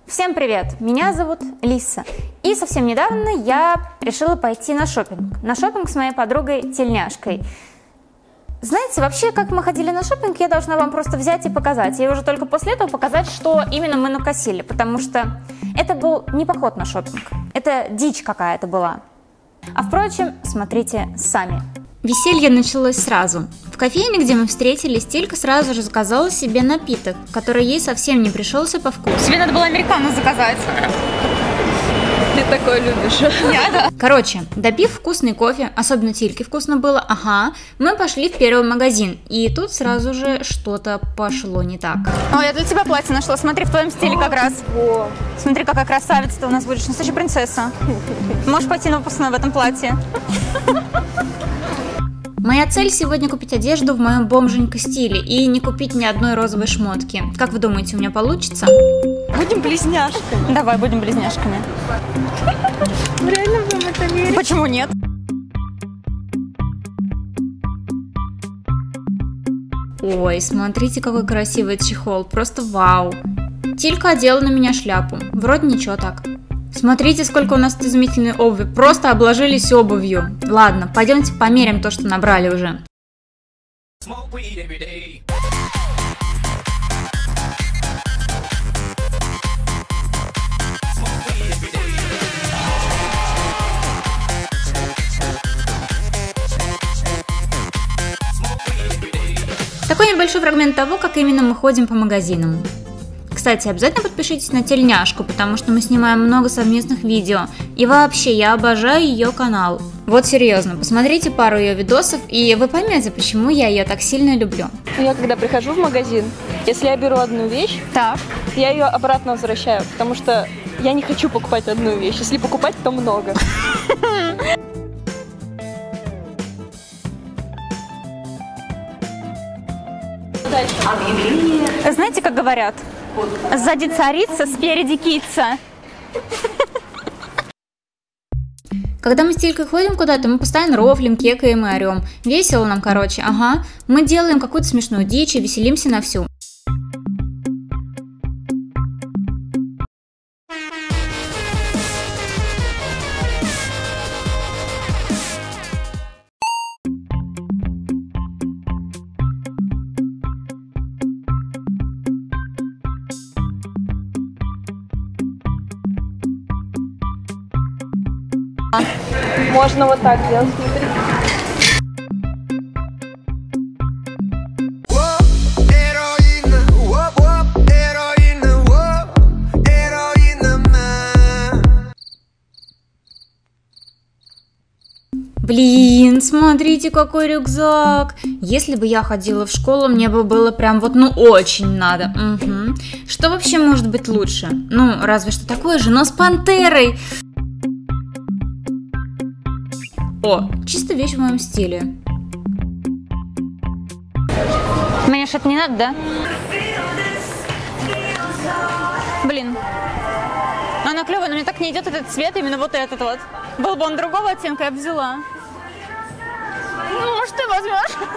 Всем привет! Меня зовут Лиса. И совсем недавно я решила пойти на шопинг. На шопинг с моей подругой Тельняшкой. Знаете, вообще, как мы ходили на шопинг, я должна вам просто взять и показать. И уже только после этого показать, что именно мы накосили. Потому что это был не поход на шопинг. Это дичь какая-то была. А впрочем, смотрите сами. Веселье началось сразу. В кофейне, где мы встретились, Тилька сразу же заказала себе напиток, который ей совсем не пришелся по вкусу. Тебе надо было американо заказать. Ты такое любишь. Да. Короче, допив вкусный кофе, особенно Тильке вкусно было, мы пошли в первый магазин. И тут сразу же что-то пошло не так. О, я для тебя платье нашла, смотри, в твоем стиле как раз. Смотри, какая красавица ты у нас будешь, настоящая принцесса. Можешь пойти на выпускной в этом платье. Моя цель сегодня купить одежду в моем бомженько стиле и не купить ни одной розовой шмотки. Как вы думаете, у меня получится? Будем близняшками. Давай, будем близняшками. Реально будем в это верить? Почему нет? Ой, смотрите, какой красивый чехол, просто вау. Тилька одела на меня шляпу, вроде ничего так. Смотрите, сколько у нас изумительной обуви, просто обложились обувью. Ладно, пойдемте померим то, что набрали уже. Такой небольшой фрагмент того, как именно мы ходим по магазинам. Кстати, обязательно подпишитесь на Тельняшку, потому что мы снимаем много совместных видео. И вообще, я обожаю ее канал. Вот серьезно, посмотрите пару ее видосов, и вы поймете, почему я ее так сильно люблю. Я когда прихожу в магазин, если я беру одну вещь, я ее обратно возвращаю, потому что я не хочу покупать одну вещь. Если покупать, то много. Знаете, как говорят? Сзади царица, спереди кица. Когда мы с Тилькой ходим куда-то, мы постоянно рофлим, кекаем и орем. Весело нам, короче, Мы делаем какую-то смешную дичь и веселимся на всю. Можно вот так делать, смотри. Блин, смотрите, какой рюкзак. Если бы я ходила в школу, мне бы было прям очень надо. Что вообще может быть лучше? Ну, разве что такое же, но с пантерой. О, чисто вещь в моем стиле. Мне что-то не надо, да? Блин. Она клевая, но мне так не идет этот цвет, именно вот этот вот. Был бы он другого оттенка, я бы взяла. Ну, может, ты возьмешь?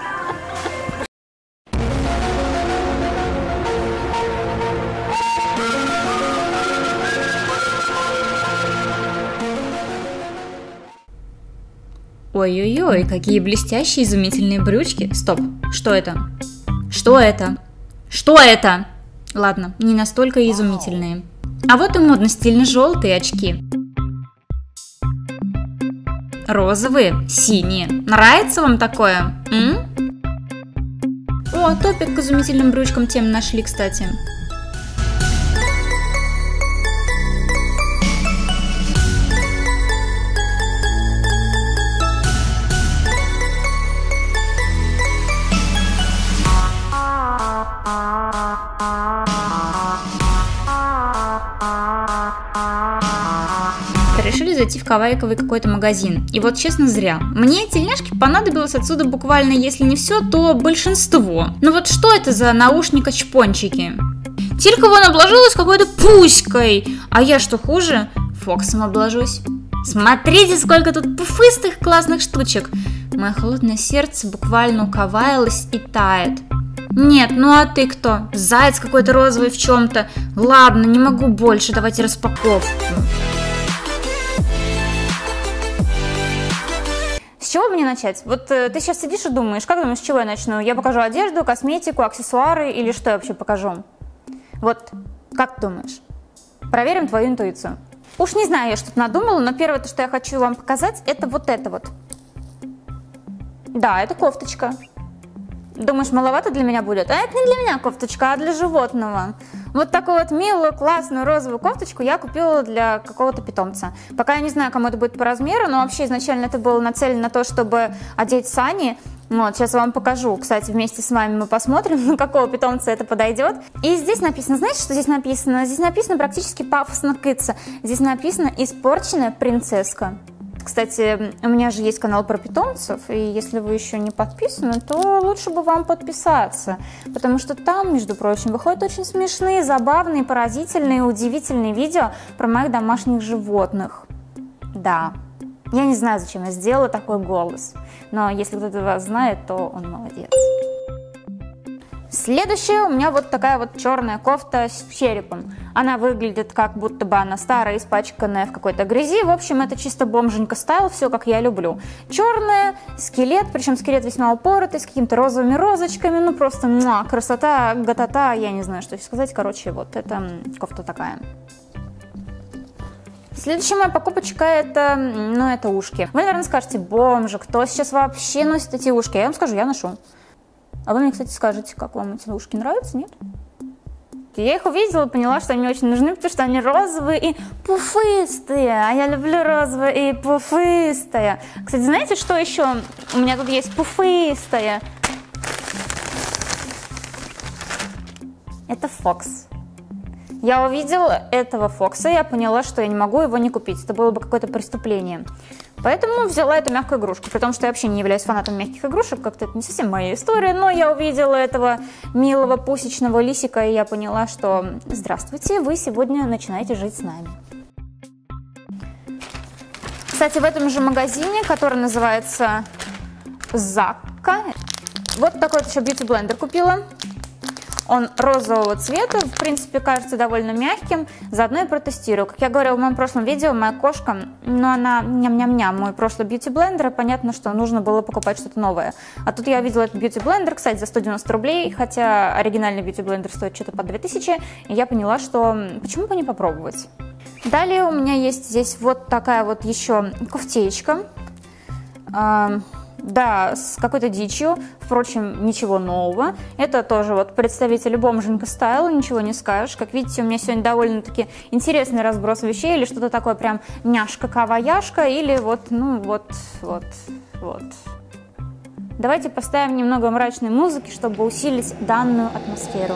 Ой-ой-ой, какие блестящие, изумительные брючки. Стоп, что это? Что это? Что это? Ладно, не настолько изумительные. А вот и модно-стильно-желтые очки. Розовые, синие. Нравится вам такое? О, топик к изумительным брючкам тем нашли, кстати. Решили зайти в кавайковый какой-то магазин. И вот честно, зря. Мне Тельняшке понадобилось отсюда буквально, если не все, то большинство. Ну вот что это за наушника-чпончики? Тилька вон обложилась какой-то пуськой. А я что хуже? Фоксом обложусь. Смотрите, сколько тут пуфыстых классных штучек. Мое холодное сердце буквально укаваялось и тает. Нет, ну а ты кто? Заяц какой-то розовый в чем-то. Ладно, не могу больше, давайте распаковку. С чего мне начать? Вот ты сейчас сидишь и думаешь, как думаешь, с чего я начну? Я покажу одежду, косметику, аксессуары или что я вообще покажу? Вот, как думаешь? Проверим твою интуицию. Уж не знаю, я что-то надумала, но первое, что я хочу вам показать, это вот это вот. Да, это кофточка. Думаешь, маловато для меня будет? А это не для меня кофточка, а для животного. Вот такую вот милую, классную розовую кофточку я купила для какого-то питомца. Пока я не знаю, кому это будет по размеру, но вообще изначально это было нацелено на то, чтобы одеть Сани. Вот, сейчас я вам покажу. Кстати, вместе с вами мы посмотрим, на какого питомца это подойдет. И здесь написано, знаете, что здесь написано? Здесь написано практически пафосно кыца. Здесь написано «Испорченная принцесска». Кстати, у меня же есть канал про питомцев, и если вы еще не подписаны, то лучше бы вам подписаться, потому что там, между прочим, выходят очень смешные, забавные, поразительные, удивительные видео про моих домашних животных. Да, я не знаю, зачем я сделала такой голос, но если кто-то вас знает, то он молодец. Следующая у меня вот такая вот черная кофта с черепом. Она выглядит как будто бы она старая, испачканная в какой-то грязи. В общем, это чисто бомженька стайл, все как я люблю. Черная, скелет, причем скелет весьма упоротый, с какими-то розовыми розочками. Ну просто красота, готота, я не знаю, что сказать. Короче, вот это кофта такая. Следующая моя покупочка это, это ушки. Вы, наверное, скажете, бомжи, кто сейчас вообще носит эти ушки? Я вам скажу, я ношу. А вы мне, кстати, скажете, как вам эти ушки нравятся, нет? Я их увидела и поняла, что они мне очень нужны, потому что они розовые и пушистые. А я люблю розовые и пушистые. Кстати, знаете, что еще? У меня тут есть пушистая. Это Фокс. Я увидела этого Фокса, и я поняла, что я не могу его не купить. Это было бы какое-то преступление. Поэтому взяла эту мягкую игрушку, при том, что я вообще не являюсь фанатом мягких игрушек, как-то это не совсем моя история, но я увидела этого милого пусечного лисика, и я поняла, что здравствуйте, вы сегодня начинаете жить с нами. Кстати, в этом же магазине, который называется Закка, вот такой вот еще бьюти-блендер купила. Он розового цвета, в принципе, кажется довольно мягким. Заодно я протестирую. Как я говорила в моем прошлом видео, моя кошка, она ням-ням-ням, мой прошлый бьюти-блендер, и понятно, что нужно было покупать что-то новое. А тут я видела этот бьюти-блендер, кстати, за 190 рублей, хотя оригинальный бьюти-блендер стоит что-то по 2000, и я поняла, что почему бы не попробовать. Далее у меня есть здесь вот такая вот еще кофтеечка. Да, с какой-то дичью, впрочем, ничего нового. Это тоже вот представитель бомженька стайла, ничего не скажешь. Как видите, у меня сегодня довольно-таки интересный разброс вещей, или что-то такое прям няшка-каваяшка, или вот. Давайте поставим немного мрачной музыки, чтобы усилить данную атмосферу.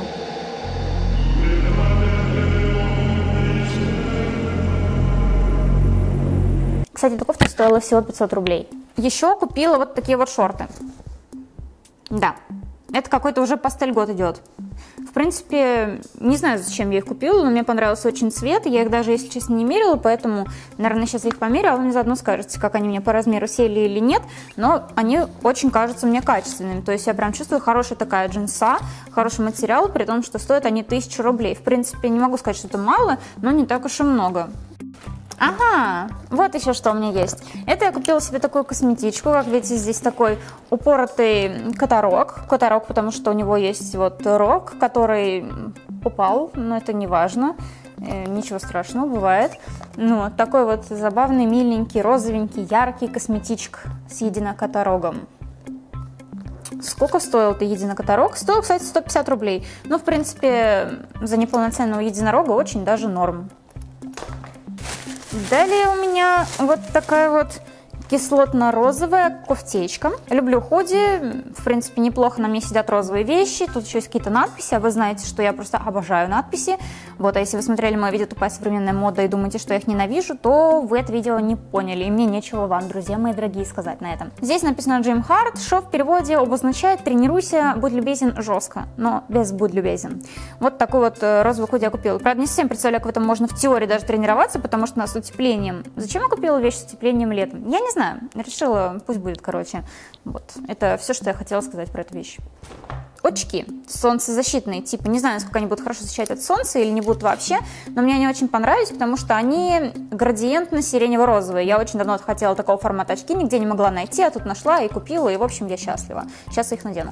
Кстати, эта кофта стоила всего 500 рублей. Еще купила вот такие вот шорты. Да, это какой-то уже пастель год идет. В принципе, не знаю, зачем я их купила, но мне понравился очень цвет. Я их даже, если честно, не мерила, поэтому, наверное, сейчас я их померю, а вы мне заодно скажете, как они мне по размеру сели или нет. Но они очень кажутся мне качественными. То есть я прям чувствую хорошая такая джинса, хороший материал, при том, что стоят они 1000 рублей. В принципе, не могу сказать, что это мало, но не так уж и много. Ага, вот еще что у меня есть. Это я купила себе такую косметичку. Как видите, здесь такой упоротый катарок. Катарок, потому что у него есть вот рог, который упал, но это не важно. Ничего страшного, бывает. Ну, такой вот забавный, миленький, розовенький, яркий косметичка с единокоторогом. Сколько стоил этот единокоторог? Стоил, кстати, 150 рублей. Ну, в принципе, за неполноценного единорога очень даже норм. Далее у меня вот такая вот кислотно-розовая кофтечка. Люблю худи, в принципе, неплохо на мне сидят розовые вещи. Тут еще есть какие-то надписи, а вы знаете, что я просто обожаю надписи. Вот, а если вы смотрели мое видео «Тупая современная мода» и думаете, что я их ненавижу, то вы это видео не поняли, и мне нечего вам, друзья мои дорогие, сказать на этом. Здесь написано «Gym Hard», что в переводе обозначает «тренируйся, будь любезен жестко», но без «будь любезен». Вот такой вот розовый худи я купила. Правда, не совсем представляю, как в этом можно в теории даже тренироваться, потому что у нас с утеплением. Зачем я купила вещь с утеплением летом? Я не знаю, решила, пусть будет, короче. Вот, это все, что я хотела сказать про эту вещь. очки солнцезащитные, типа, не знаю, насколько они будут хорошо защищать от солнца или не будут вообще, но мне они очень понравились, потому что они градиентно-сиренево-розовые. Я очень давно хотела такого формата очки, нигде не могла найти, а тут нашла и купила, и, в общем, я счастлива. Сейчас я их надену.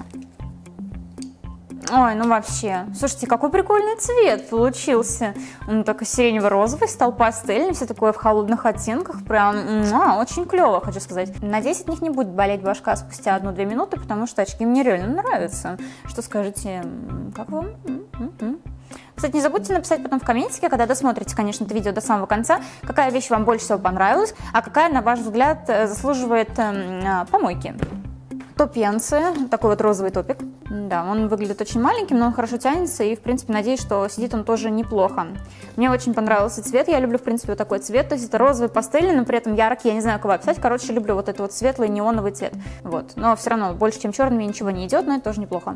Ой, ну вообще, слушайте, какой прикольный цвет получился. Он такой сиренево-розовый, стал пастельный, все такое в холодных оттенках, прям очень клево, хочу сказать. Надеюсь, от них не будет болеть башка спустя 1-2 минуты, потому что очки мне реально нравятся. Что скажете, как вам? Кстати, не забудьте написать потом в комментике, когда досмотрите, конечно, это видео до самого конца, какая вещь вам больше всего понравилась, а какая, на ваш взгляд, заслуживает помойки. Топенцы, такой вот розовый топик. Да, он выглядит очень маленьким, но он хорошо тянется, и, в принципе, надеюсь, что сидит он тоже неплохо. Мне очень понравился цвет, я люблю, в принципе, вот такой цвет, то есть это розовый пастельный, но при этом яркий, я не знаю, как его описать, короче, люблю вот этот вот светлый неоновый цвет. Вот, но все равно больше, чем черный, мне ничего не идет, но это тоже неплохо.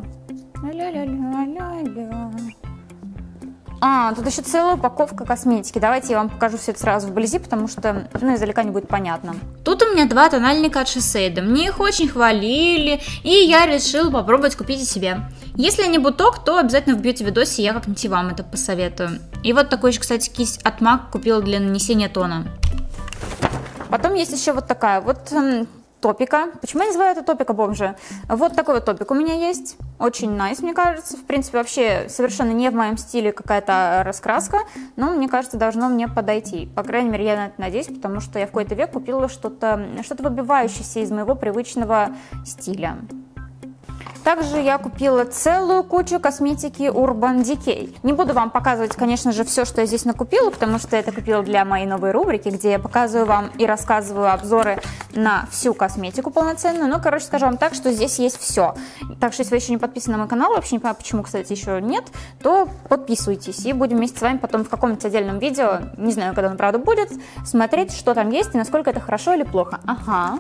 Тут еще целая упаковка косметики. Давайте я вам покажу все это сразу вблизи, потому что, издалека не будет понятно. Тут у меня 2 тональника от Shiseido. Мне их очень хвалили, и я решила попробовать купить и себе. Если они буток, то обязательно в бьюти-видосе я как-нибудь и вам это посоветую. И вот такой еще, кстати, кисть от MAC купила для нанесения тона. Потом есть еще вот такая вот топика. Почему я называю это топика бомжа? Вот такой вот топик у меня есть. Очень nice, мне кажется. В принципе, вообще совершенно не в моем стиле какая-то раскраска, но мне кажется, должно мне подойти. По крайней мере, я на это надеюсь, потому что я в какой-то век купила что-то выбивающееся из моего привычного стиля. Также я купила целую кучу косметики Urban Decay. Не буду вам показывать, конечно же, все, что я здесь накупила, потому что это купила для моей новой рубрики, где я показываю вам и рассказываю обзоры на всю косметику полноценную. Но, короче, скажу вам так, что здесь есть все. Так что, если вы еще не подписаны на мой канал, вообще не понимаю, почему, кстати, еще нет, то подписывайтесь. И будем вместе с вами потом в каком-нибудь отдельном видео, не знаю, когда оно, правда, будет, смотреть, что там есть и насколько это хорошо или плохо. Ага.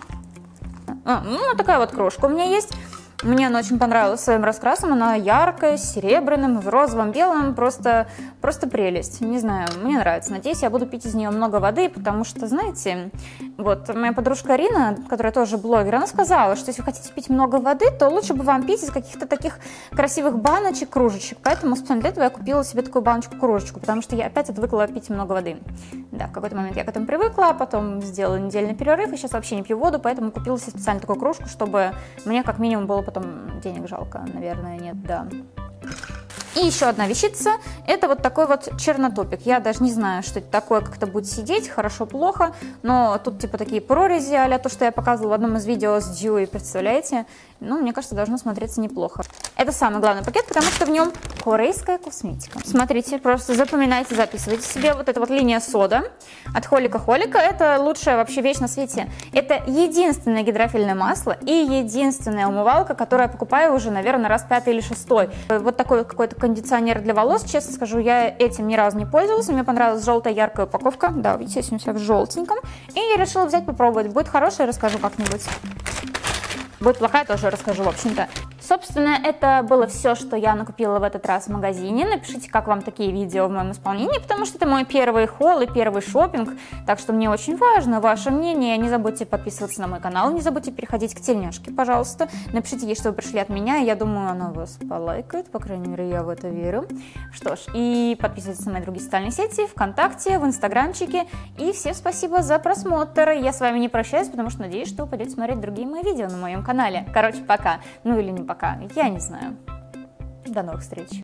Такая вот крошка у меня есть. Мне она очень понравилась своим раскрасом, она яркая, с серебряным, в розовом, белом, просто прелесть, не знаю, мне нравится. Надеюсь, я буду пить из нее много воды, потому что, знаете, вот моя подружка Арина, которая тоже блогер, она сказала, что если вы хотите пить много воды, то лучше бы вам пить из каких-то таких красивых баночек, кружечек, поэтому специально для этого я купила себе такую баночку-кружечку, потому что я опять отвыкла пить много воды. Да, в какой-то момент я к этому привыкла, а потом сделала недельный перерыв, и сейчас вообще не пью воду, поэтому купила себе специально такую кружку, чтобы мне как минимум было потом денег жалко, наверное, нет, да. И еще одна вещица, это вот такой вот чернотопик. Я даже не знаю, что это такое, как это будет сидеть, хорошо-плохо, но тут типа такие прорези, а-ля то, что я показывала в одном из видео с Дьюи, представляете? Ну, мне кажется, должно смотреться неплохо. Это самый главный пакет, потому что в нем корейская косметика. Смотрите, просто запоминайте, записывайте себе. Вот эта вот линия сода от Холика Холика. Это лучшая вообще вещь на свете. Это единственное гидрофильное масло и единственная умывалка, которую я покупаю уже, наверное, раз 5 или 6. Вот такой какой-то кондиционер для волос. Честно скажу, я этим ни разу не пользовалась. Мне понравилась желтая яркая упаковка. Да, видите, здесь у меня в желтеньком. И я решила взять попробовать. Будет хорошая, расскажу как-нибудь. Будет плохая, тоже расскажу, в общем-то. Собственно, это было все, что я накупила в этот раз в магазине. Напишите, как вам такие видео в моем исполнении, потому что это мой первый хол и первый шопинг, так что мне очень важно ваше мнение. Не забудьте подписываться на мой канал, не забудьте переходить к тельняшке, пожалуйста. Напишите ей, что вы пришли от меня, и я думаю, она вас полайкает, по крайней мере, я в это верю. Что ж, и подписывайтесь на мои другие социальные сети, ВКонтакте, в Инстаграмчике. И всем спасибо за просмотр. Я с вами не прощаюсь, потому что надеюсь, что вы пойдете смотреть другие мои видео на моем канале. Короче, пока. Ну или не пока, я не знаю. До новых встреч.